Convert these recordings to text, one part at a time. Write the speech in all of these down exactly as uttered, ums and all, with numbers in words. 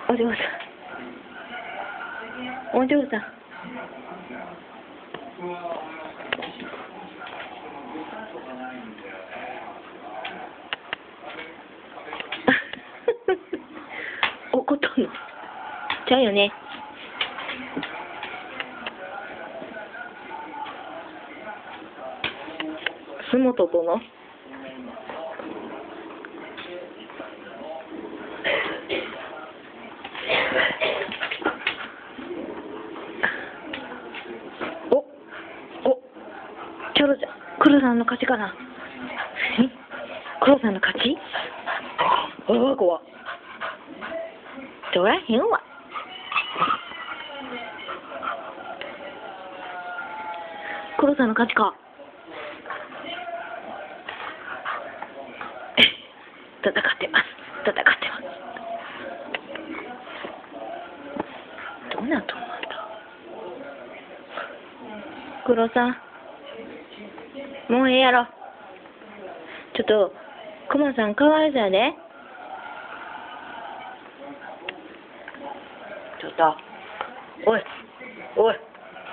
お嬢さん。お嬢さん。怒っとんのちゃうよね。洲本とのおおチョロちゃん、黒さんの勝ちかな。え黒さんの勝ち。ああ怖っ。取らへんわ。黒さんの勝ちか。戦ってます。戦ってます。どうなと思うんだ。黒さん、もうええやろ。ちょっとクマさんかわいそうやで。ちょっとおいおい。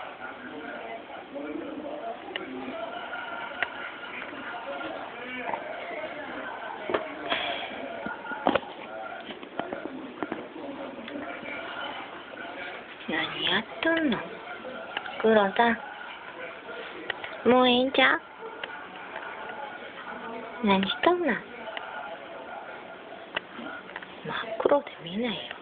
何やっとんの黒さん。もうええんちゃう。何しとんの。真っ黒で見えないよ。